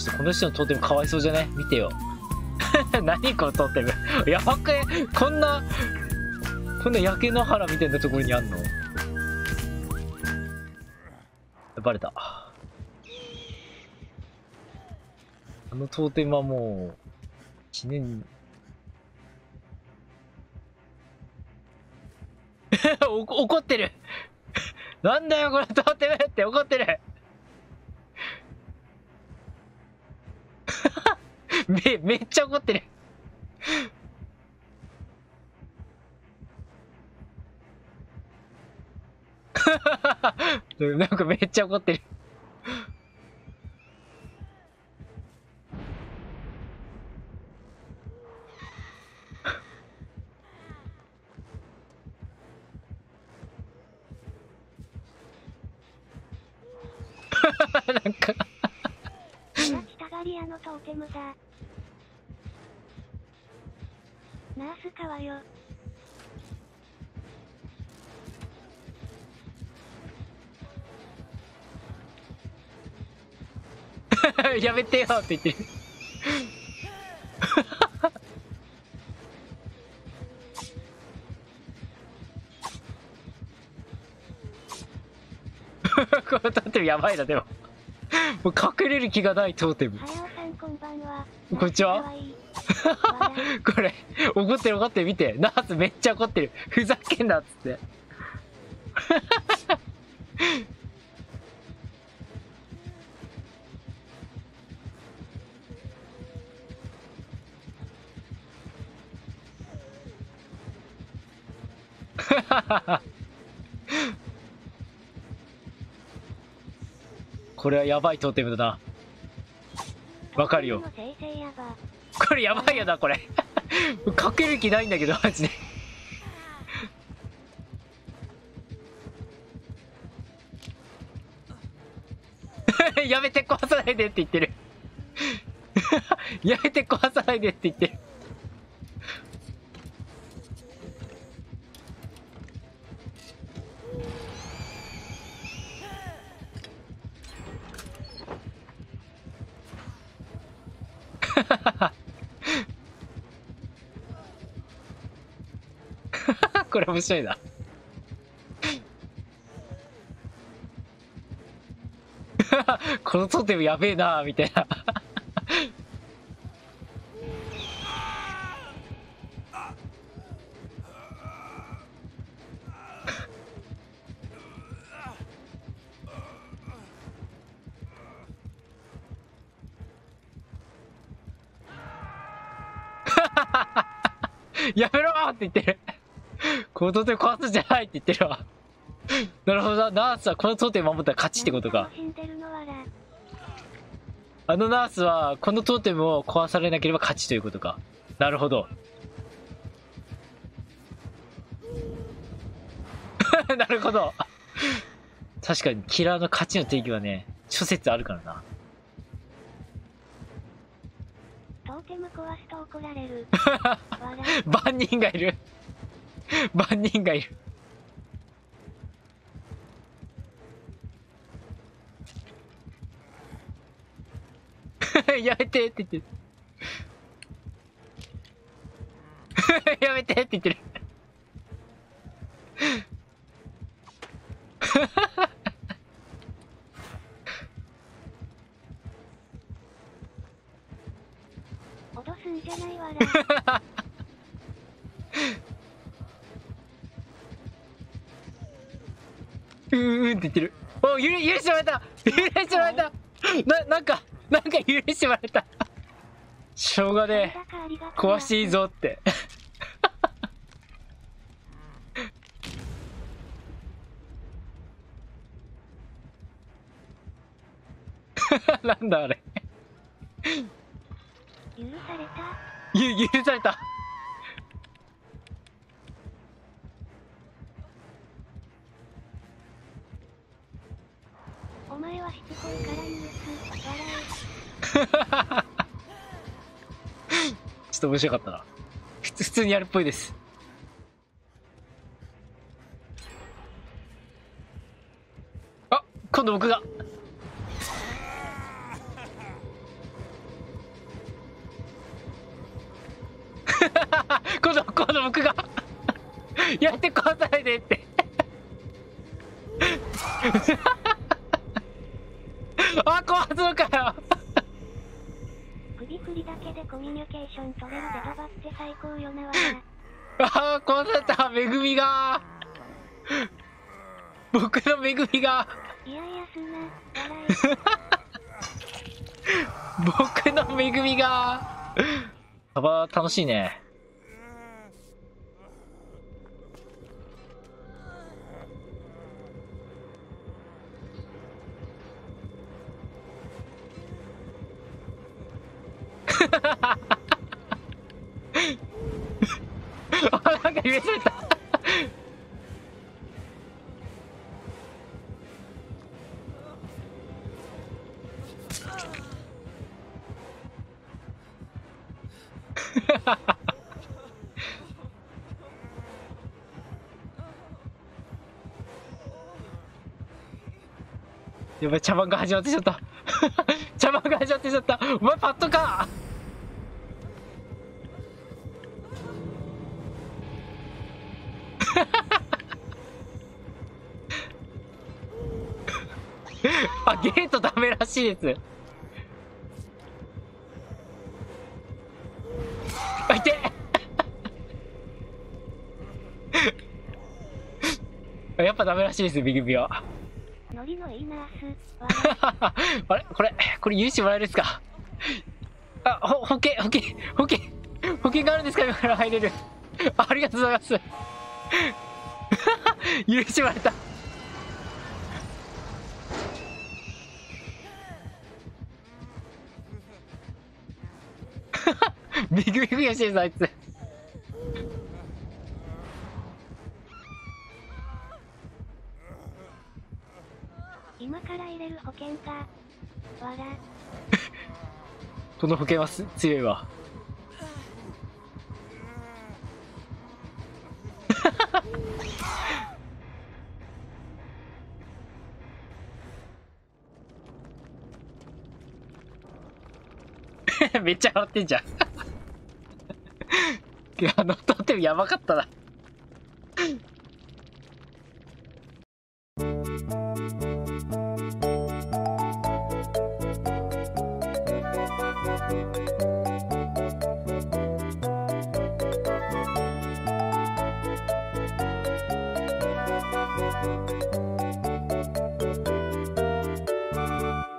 ちょっとこの人のトーテムかわいそうじゃね？見てよ。何このトーテム。やばくね？こんな焼け野原みたいなところにあんの？バレた。あのトーテムはもう、死ねん。怒ってる。なんだよこのトーテムって怒ってる。めっちゃ怒ってる。なんかめっちゃ怒ってる。なんか北ガリアのトーテムだ。ナース川よ。 やめてよって言ってる。このトーテムやばいな。でももう隠れる気がないトーテム。 はやおさんこんばんは。 こんにちは。これ怒ってる怒ってる。見て、ナースめっちゃ怒ってる。ふざけんなっつって。これはやばいトーテムだな。わかるよ。これやばいよなこれ。かける気ないんだけどマジで。やめて壊さないでって言ってる。やめて壊さないでって言ってる。これ面白いな。このトーテムやべえなみたいな。やめろーって言ってる。このトーテム壊すんじゃないって言ってるわ。なるほどな。ナースはこのトーテム守ったら勝ちってことか。あのナースはこのトーテムを壊されなければ勝ちということか。なるほど。なるほど。確かにキラーの勝ちの定義はね、諸説あるからな。 トーテム壊すと怒られる。 万人がいる。万人がいる。やめてって言ってる。やめてって言ってる。 脅すんじゃないわら。 って言ってる。お、許してもらえた。許してもらえた。なんか許してもらえた。しょうがねえ。壊していいぞって。なんだあれ。 許された。 許された。 お前はしつこいから許す。笑ちょっと面白かったな。普通にやるっぽいです。あ、今度僕が。 今度僕がやってくださいねってあ、壊すのかよ首振りだけでコミュニケーション取れるデドバって最高よなわあー、壊された。めぐみが僕のめぐみがいやいやすな、笑僕のめぐみがサバ楽しいね。あ、なんか入れされたやばい、茶番が始まってしまった茶番が始まってしまった。お前パッドかあ、ゲートダメらしいです。あ、いてやっぱダメらしいです、ビグビは。 ノリのいいナースあれこれ融資もらえるんですか。あ、保険があるんですか。今から入れる。ありがとうございます許してもらえたビグビグやしいです、あいつ。 今から入れる保険かわらこの保険は強いわめっちゃ笑ってんじゃんいや、トーテムやばかったな